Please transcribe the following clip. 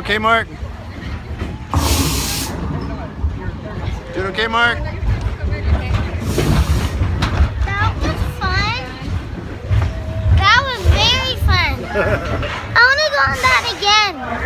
okay, Mark? Doing okay, Mark? That was fun. That was very fun. I want to go on that again.